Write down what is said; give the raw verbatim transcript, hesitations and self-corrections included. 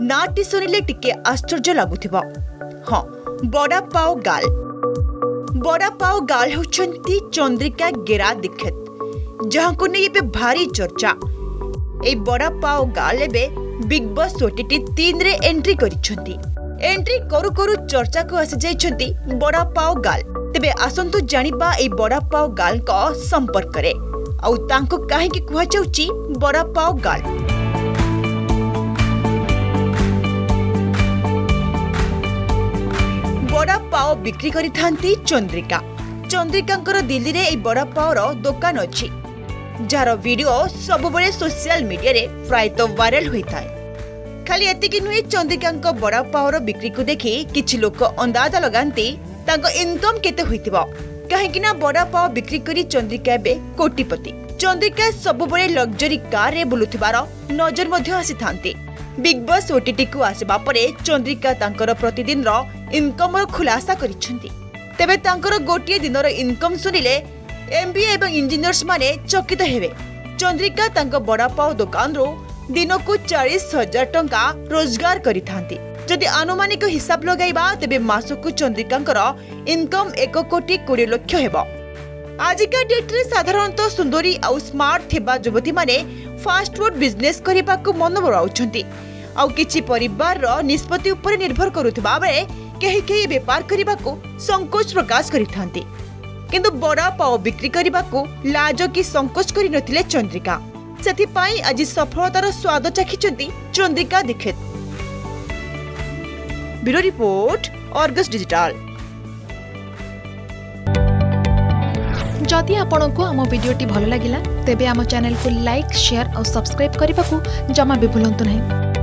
नाटी सुनिले टिके आश्चर्य लगुथिबो। हाँ, बड़ा पाव गाल। बड़ा पाव गाल होचंती चंद्रिका गेरा दीक्षित, जहां को नहीं पे भारी चर्चा। ए बड़ा पाव गाल एबे बिग बॉस ओटीटी तीन रे एंट्री करिसंती। एंट्री करू करू चर्चा को आसी जाइछंती बड़ा पाव गाल। तेबे आसंतु जानिबा ए बड़ा पाव गाल को संपर्क रे आउ तांको काहे कि कुहा जाउची बड़ा पाव गाल। बड़ा पाव बिक्री करी थांती चंद्रिका। चंद्रिकांकर दिल्ली रे ए बड़ा पाव रो दुकान अछि, जार वीडियो सब बळे सोशल मीडिया रे प्राय तो वायरल होइथाय। खाली एतिकी नुहे, चंद्रिकांक बड़ा पाव रो बिक्री को देखि किछि लोक अंदाजा लगांती तांको इनकम केते होइतिबो। काहेकि ना बड़ा पाव बिक्री करी चंद्रिका बे कोटिपति। चंद्रिका सब बळे लग्जरी कार रे बुलुथिबार नजर मध्ये आसी थांती। बिग बॉस ओटीटी को आसीबा परे चंद्रिका तांकर प्रतिदिन रो इनकम रो खुलासा करिसंती। तेबे तांकर गोटिए दिन रो इनकम सुनिले एमबीए एवं इंजीनियर्स माने चकित हेबे। चंद्रिका तांको बड़ा पाव दुकान रो दिन को चालीस हजार टंका रोजगार करि थांती। जदि आनुमानिक हिसाब लगाइबा तेबे मासको चंद्रिकांकर इनकम एक कोटी बीस लाख हेबो। आजिका डेट रे साधारणतः सुंदरी आउ स्मार्ट थेबा युवती माने फास्ट फूड बिजनेस करिबा को मन बराउछंती। आउ किछि परिवार रो निष्पत्ति ऊपर निर्भर करूथिबा बेले केही केही व्यापार करिबा को संकोच प्रकाश करिथांती। किंतु बड़ा पाव बिक्री करिबा को लाज की संकोच करि नथिले चंद्रिका। सेथि पाई आज सफलतार स्वाद चाखिचंती Chandrika Dikshit. Bureau report, Argus digital. जदि आपंक आम भिडी भल लगा तेब आम चैनल को लाइक, शेयर और सब्सक्राइब करने को जमा भी भूलु नहीं।